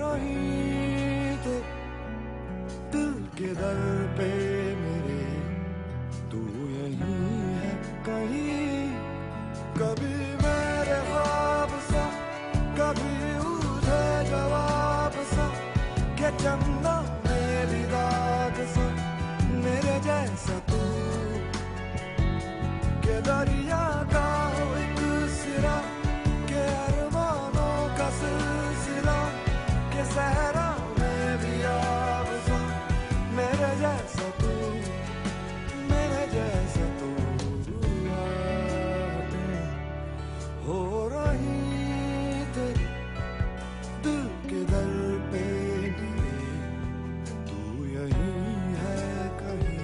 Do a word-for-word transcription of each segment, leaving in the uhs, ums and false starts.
रही थे दिल के दर पे मेरे, तू यहीं है कहीं। कभी मेरे ख्वाब सा, कभी उठे जवाब सा, के चंदा मेरी दाग सा, मेरे जैसा तू, के दरिया का हो एक सिरा, के अरमानों का सिलसिला, के सहरा में भी आग सा, मेरे जैसा तू, मेरे जैसा तू। बातें हो रही तेरी दिल के दर पे मेरे, तू यहीं है कहीं।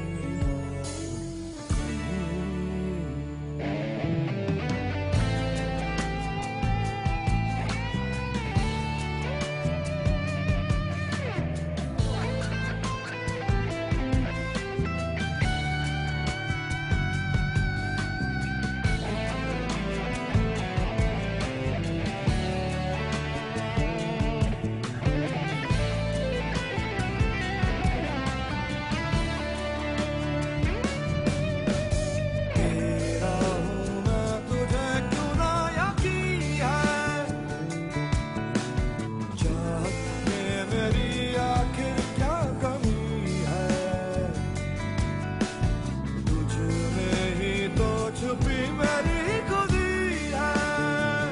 छुपी मेरी खुदी है,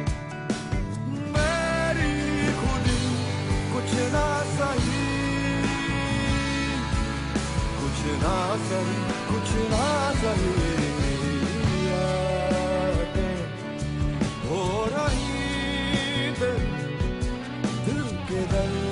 मेरी खुदी कुछ ना सही, कुछ ना सही, कुछ ना सही। बातें हो रही दिल के दर